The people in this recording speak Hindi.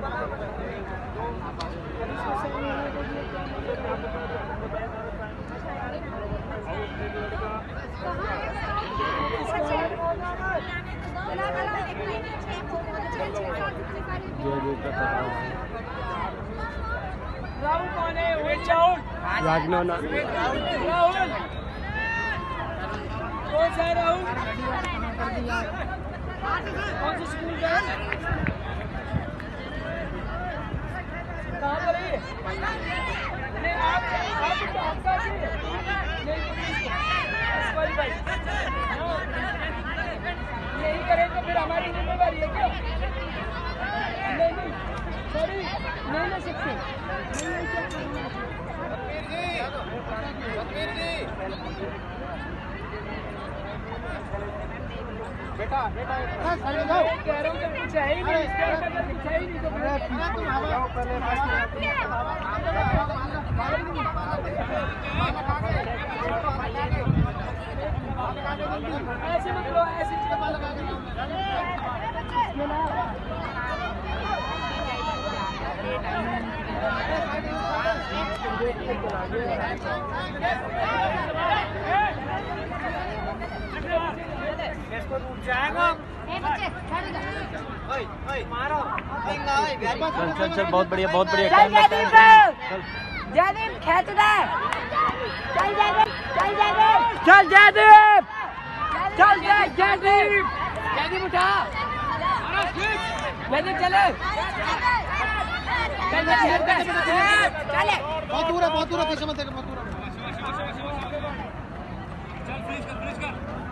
राहुल कौन है? राहुल कौन सा है? राहुल कौन से स्कूल का है? कहाँ पर है? नहीं आपका यही करें तो फिर हमारी जिम्मेदारी है क्या? नहीं सॉरी नहीं ले सकते। बेटा कह रहा हूँ कि कुछ है ही नहीं, कुछ है ही नहीं तो ऐसे मत लो, ऐसे चल बहुत बढ़िया जयदीप खेच दे। चल जयदीप चल जयदीप उठा जयदीप चले बहुत दूर है पीछे मत देख बहुत दूर है। चल फ्रीज कर